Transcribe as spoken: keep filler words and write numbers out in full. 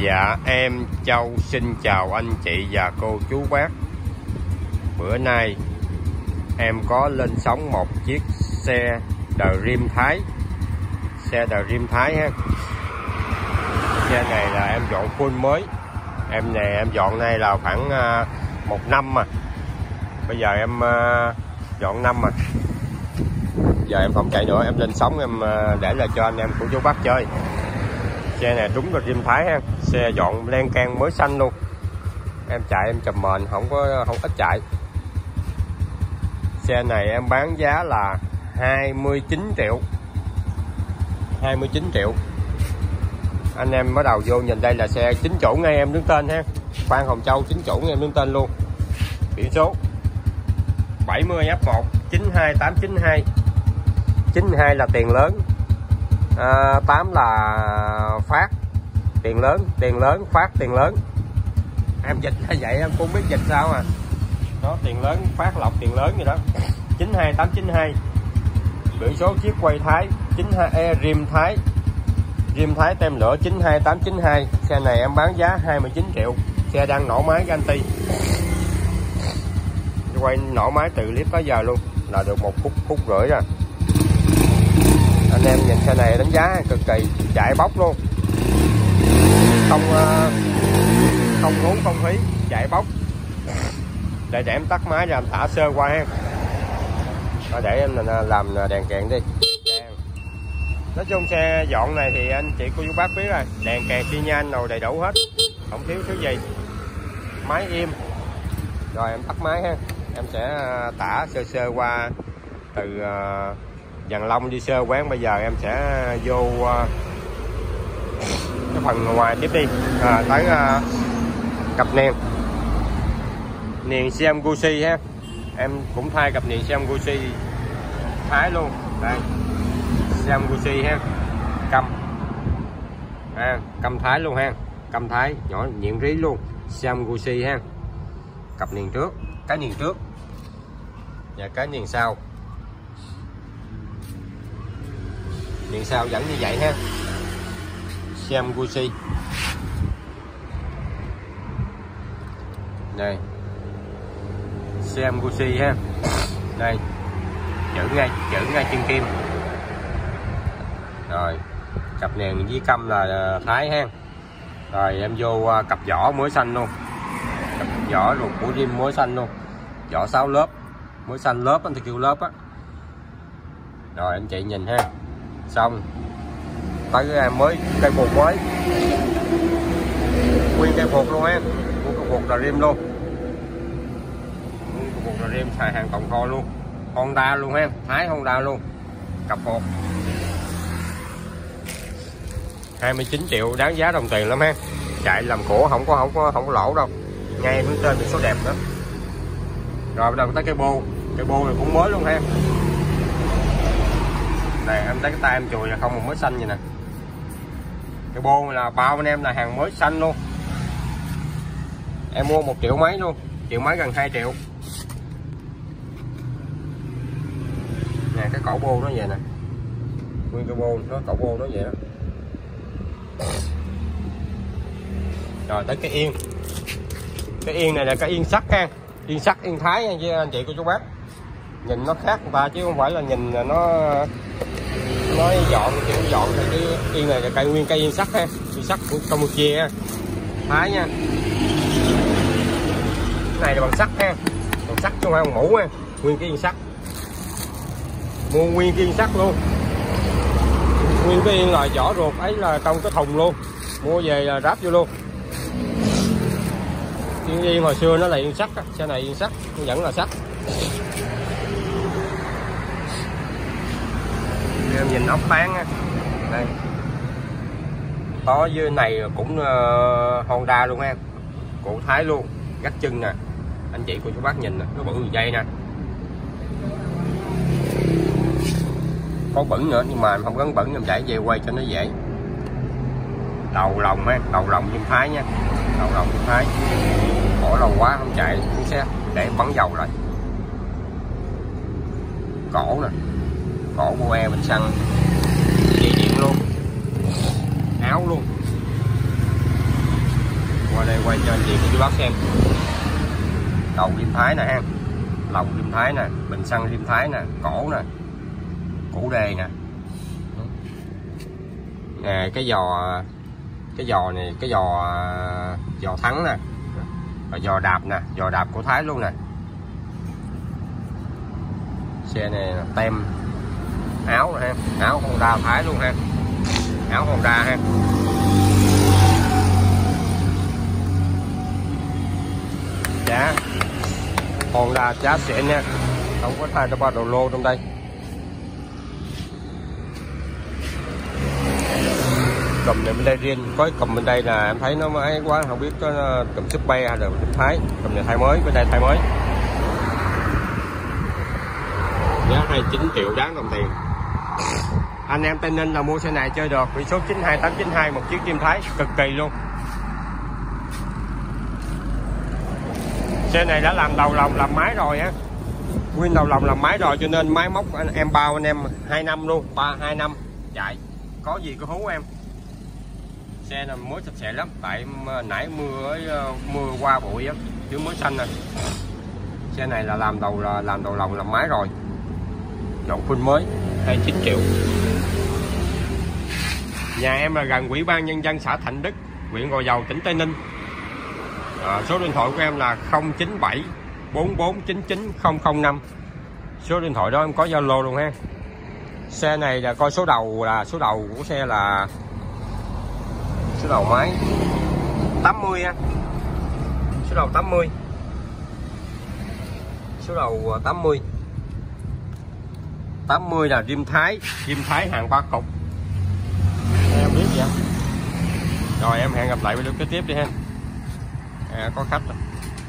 Dạ em Châu xin chào anh chị và cô chú bác. Bữa nay em có lên sóng một chiếc xe Dream Thái. Xe Dream Thái ha. Xe này là em dọn full mới. Em này em dọn này là khoảng uh, một năm mà. Bây giờ em uh, dọn năm mà. Giờ em không chạy nữa, em lên sóng em uh, để lại cho anh em của chú bác chơi. Xe này đúng là Dream Thái ha. Xe dọn len can mới xanh luôn. Em chạy em chầm mền, không có không ít chạy. Xe này em bán giá là hai mươi chín triệu. hai mươi chín triệu. Anh em bắt đầu vô nhìn đây là xe chính chủ ngay em đứng tên ha. Phan Hồng Châu chính chủ ngay em đứng tên luôn. Biển số bảy mươi F một chín hai tám chín hai. chín hai là tiền lớn, à, tám là phát tiền lớn, tiền lớn phát tiền lớn. Em dịch là vậy, em cũng biết dịch sao à. Đó, tiền lớn phát lọc tiền lớn gì đó. chín hai tám chín hai. Biển số chiếc quay Thái chín hai E Dream Thái. Dream Thái tem lửa chín hai tám chín hai. Xe này em bán giá hai mươi chín triệu. Xe đang nổ máy Ganti. Quay nổ máy từ clip tới giờ luôn là được một phút phút rưỡi rồi. Anh em nhìn xe này đánh giá cực kỳ, chạy bóc luôn, không không ngốn không phí, chạy bóc. Để để em tắt máy ra em thả sơ qua ha. Để em làm đèn kèn đi. Nói chung xe dọn này thì anh chị cô chú bác biết rồi, đèn kèn xi nhan rồi đầy đủ hết, không thiếu thứ gì. Máy im. Rồi em tắt máy ha. Em sẽ tả sơ sơ qua từ uh, Dàn Long đi sơ quán. Bây giờ em sẽ vô uh, cái phần ngoài tiếp đi, à, tới uh, cặp niền niền Siam Gucci ha. Em cũng thay cặp niền Siam Gucci Thái luôn. Đây Siam Gucci ha, căm à, căm Thái luôn ha, căm Thái nhỏ nhuyễn rí luôn. Siam Gucci ha. Cặp niền trước, cái niền trước và cái niền sau. Niền sau vẫn như vậy ha. Siam Gucci. Đây Siam Gucci ha. Đây chữ ngay, chữ ngay chân kim. Rồi cặp nền với căm là Thái ha. Rồi em vô cặp vỏ mới xanh luôn. Cặp vỏ ruột của Dream mới xanh luôn. Vỏ sáu lớp mới xanh, lớp anh thì kêu lớp á. Rồi anh chị nhìn ha. Xong tới cái mới cây bột mới, nguyên cây bột luôn ha. Nguyên cây bột là Dream luôn. Nguyên cây bột là Dream, xài hàng tồn kho luôn. Honda luôn ha, Thái Honda luôn. Cặp bột hai mươi chín triệu, đáng giá đồng tiền lắm ha. Chạy làm cổ không có không có không có lỗ đâu. Ngay hướng tên biển số đẹp nữa. Rồi bắt đầu tới cây bô. Cây bô này cũng mới luôn ha. Này em thấy cái tay em chùi là không, một mới xanh vậy nè. Cái bô là bao anh em là hàng mới xanh luôn. Em mua một triệu mấy luôn, triệu mấy gần hai triệu. Nè cái cổ bô nó vậy nè. Nguyên cái bô nó, cổ bô nó vậy đó. Rồi tới cái yên. Cái yên này là cái yên sắt ha. Yên sắt, yên Thái nha chứ anh chị cô chú bác. Nhìn nó khác người ta chứ không phải là nhìn nó nói dọn kiểu dọn thì cái yên này là cây nguyên cây yên sắt ha. Yên sắt của Campuchia ha. Thái nha. Cái này là bằng sắt ha. Bằng sắt chứ không phải bằng mũ ha. Nguyên cái yên sắt. Mua nguyên cái yên sắt luôn. Nguyên cái yên là vỏ ruột ấy là trong cái thùng luôn. Mua về là ráp vô luôn. Yên yên hồi xưa nó là yên sắt á. Xe này yên sắt, vẫn là sắt. Em nhìn ốc tán á. Đây. Có dưới này cũng uh, Honda luôn ha. Cổ Thái luôn, gắt chân nè. Anh chị cô chú bác nhìn nè, nó bự dây nè. Có bẩn nữa nhưng mà không gắn bẩn, em chạy về quay cho nó dễ. Đầu lòng ha, đầu lòng Dream Thái nha. Đầu lòng Dream Thái. Cổ lâu quá không chạy cũng xe để bắn dầu lại. Cổ nè, cổ bô e bình xăng, dây điện luôn, áo luôn. ngồi đây quay cho anh chị chú bác xem. Đầu rim Thái nè ha, lồng rim Thái nè, bình xăng rim Thái nè, cổ nè, củ đề nè. Nè cái giò cái giò này, cái giò giò thắng nè, rồi giò đạp nè, giò đạp của Thái luôn nè. Xe này là tem áo ha, áo Honda Thái luôn ha, áo Honda ha. Giá Honda giá xịn nha, không có thay cho ba đồ lô trong đây. Cầm này bên đây riêng, có cầm bên đây là em thấy nó mới quá, không biết có cầm Super hay là cầm Thái. Cầm này thay mới, bên đây thay mới. Giá hai mươi chín triệu đáng đồng tiền. Anh em Tây Ninh là mua xe này chơi được, biển số chín hai tám chín hai, một chiếc rim Thái cực kỳ luôn. Xe này đã làm đầu lòng làm máy rồi á, nguyên đầu lòng làm máy rồi, cho nên máy móc anh em bao anh em hai năm luôn, ba hai năm chạy có gì có hú em. Xe này mới sạch sẽ lắm, tại nãy mưa mưa qua bụi á chứ mới xanh nè. Xe này là làm đầu là làm đầu lòng làm máy rồi, dọn phun mới, hai mươi chín triệu. Nhà em là gần Ủy ban Nhân dân xã Thạnh Đức, huyện Gò Dầu, tỉnh Tây Ninh. À, số điện thoại của em là không chín bảy bốn bốn chín chín không không năm. Số điện thoại đó em có Zalo luôn ha. Xe này là coi số đầu, là số đầu của xe là số đầu máy tám mươi ha. Số đầu tám mươi. Số đầu tám mươi. tám mươi là rim Thái, rim Thái hàng ba cục. Em biết vậy. Rồi em hẹn gặp lại video kế tiếp đi ha. À, có khách rồi.